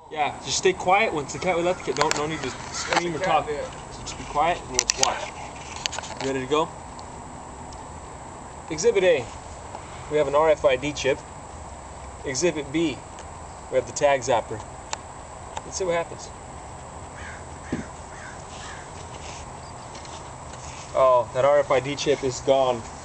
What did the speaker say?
Yeah, just stay quiet once the cat. We let the cat. Don't need to scream or talk. So just be quiet and let's watch. You ready to go? Exhibit A, we have an RFID chip. Exhibit B, we have the Tagzapper. Let's see what happens. Oh, that RFID chip is gone.